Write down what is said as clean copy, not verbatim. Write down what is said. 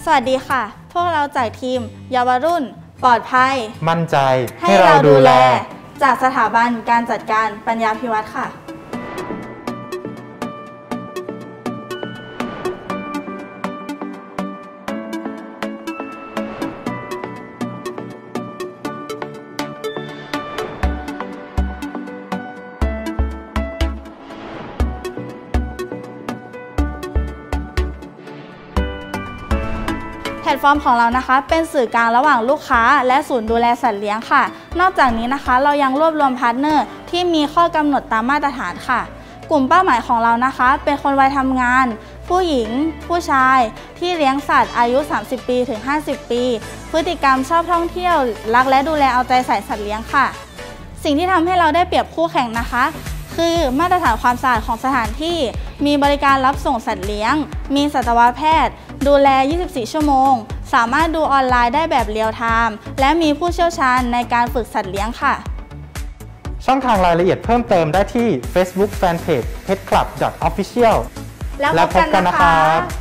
วัสดีค่ะพวกเราจากทีมเยาวรุ่นปลอดภัยมั่นใจให้เราดูแลจากสถาบันการจัดการปัญญาภิวัฒน์ค่ะแพลตฟอร์มของเรานะคะเป็นสื่อกลางระหว่างลูกค้าและศูนย์ดูแลสัตว์เลี้ยงค่ะนอกจากนี้นะคะเรายังรวบรวมพาร์ทเนอร์ที่มีข้อกำหนดตามมาตรฐานค่ะกลุ่มเป้าหมายของเรานะคะเป็นคนวัยทำงานผู้หญิงผู้ชายที่เลี้ยงสัตว์อายุ30 ปีถึง50 ปีพฤติกรรมชอบท่องเที่ยวรักและดูแลเอาใจใส่สัตว์เลี้ยงค่ะสิ่งที่ทำให้เราได้เปรียบคู่แข่งนะคะคือมาตรฐานความสะอาดของสถานที่มีบริการรับส่งสัตว์เลี้ยงมีสัตวแพทย์ดูแล 24 ชั่วโมงสามารถดูออนไลน์ได้แบบเรียลไทม์และมีผู้เชี่ยวชาญในการฝึกสัตว์เลี้ยงค่ะช่องทางรายละเอียดเพิ่มเติมได้ที่ Facebook Fanpage petclub.official แล้วพบกันนะคะ